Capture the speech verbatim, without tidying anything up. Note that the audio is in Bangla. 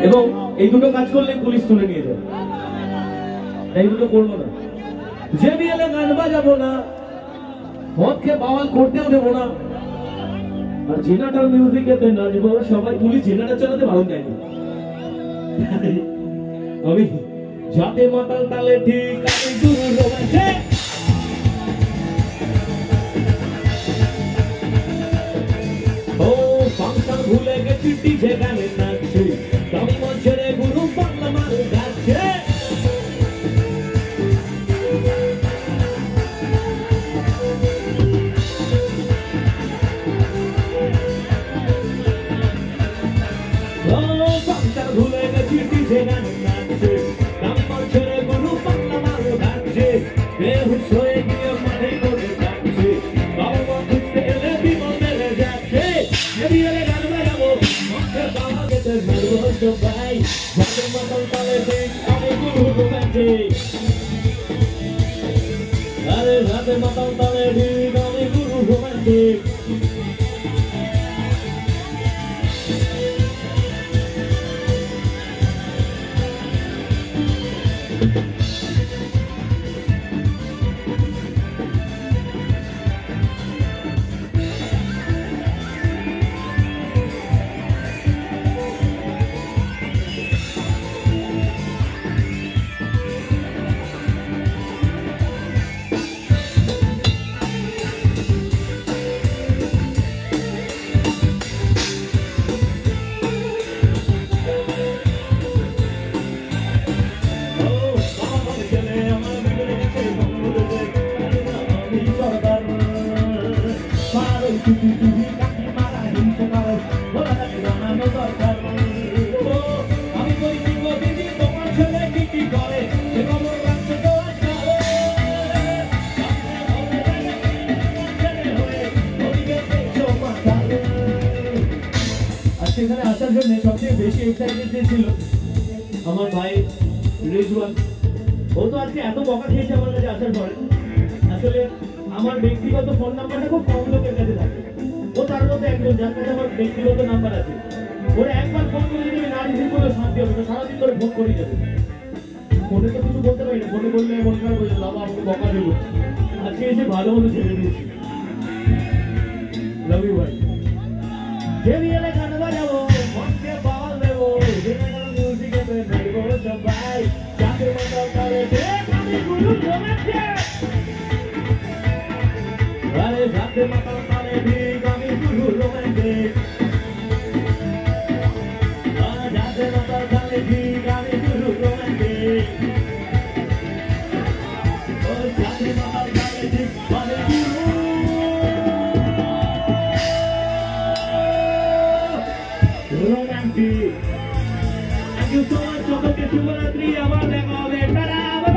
এবং এই দুটো কাজ করলে পুলিশ তুলে নিয়ে যাবে, এই দুটো করবো না। জেবিএলে গান বাজাবো না, মদকে বাওয়াল করতেও দেবো না, আর জেনারেটর মিউজিকেতে নাচবো। সবাই পুলিশ জেনারেটর চালাতে ভালো যায়নি। আমি যাতে মাতাল তালে ঠিক আমি গুরু রোমাঞ্চে ও ফাংশন ভুলে গেছি ডিজে গানে নাচছে, আমি মঞ্চের গুরু বাংলা মাল গাচ্ছে। ভুলে গেছি ডিজে গানে নাচছে, আমি মঞ্চের গুরু বাংলা মাল গাচ্ছে। বেহুশ হয়ে গিয়ে মাঠে করে যাচ্ছে, বাবা খুঁজতে এলে বিমল মেরে যাচ্ছে। জেবিএলে গান বাজাবো, মঞ্চে বাবা গেতে মেরবো সবাই, যাতে মাতাল তালে ঠিক আমি গুরু রোমাঞ্চিক। আরে যাতে মাতাল তালে ঠিক আমি গুরু রোমাঞ্চিক। সেখানে আসার জন্য সবচেয়ে বেশি এক্সাইটেড ছিল আমার ভাই রিজওয়ান। ও তো আজকে এত বকা খেয়েছে আমার কাছে আসার পরে। আসলে আমার ব্যক্তিগত ফোন নাম্বারটা খুব কম লোকের কাছে থাকে, ও তার মধ্যে একজন যার কাছে আমার ব্যক্তিগত নাম্বার আছে। ওরা একবার ফোন করে যদি না রিসিভ করলে শান্তি হবে না, সারাদিন ধরে ফোন করে যাবে। ফোনে তো কিছু বলতে পারি না, ফোনে বললে মন খারাপ হয়ে যাবে, বাবা আমাকে বকা দেবো। আজকে এসে ভালো মতো ছেড়ে দিয়েছি। লাভ ইউ ভাই। জেবিএলে গান বাজাবো, মনকে বাওয়াল দেবো, জেনারেটর মিউজিকেতে নাচবো সবাই, যাতে মাতাল তালে ঠিক আমি গুরু রোমাঞ্চিক। আরে যাতে মাতাল তালে ঠিক আমি গুরু রোমাঞ্চিক। যাতে মাতাল তালে ঠিক আমি গুরু রোমাঞ্চিক। ও যাতে মাতাল তালে ঠিক আমি গুরু romantic. Thank you so much. Chocolate Shivaratri. Amar Dega.